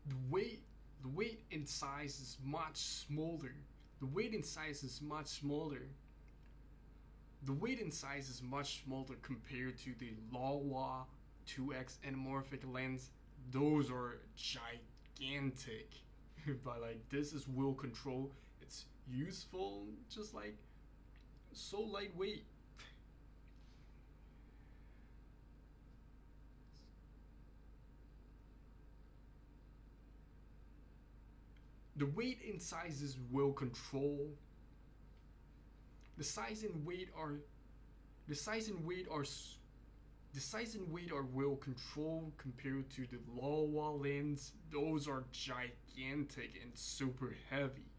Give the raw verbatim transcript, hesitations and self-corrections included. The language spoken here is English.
The weight, the weight and size is much smaller. The weight and size is much smaller. The weight and size is much smaller compared to the Laowa two X anamorphic lens. Those are gigantic. But like this is wheel control. It's useful, just like so lightweight. The weight and size is well controlled. The size and weight are the size and weight are the size and weight are well controlled compared to the Laowa lens. Those are gigantic and super heavy.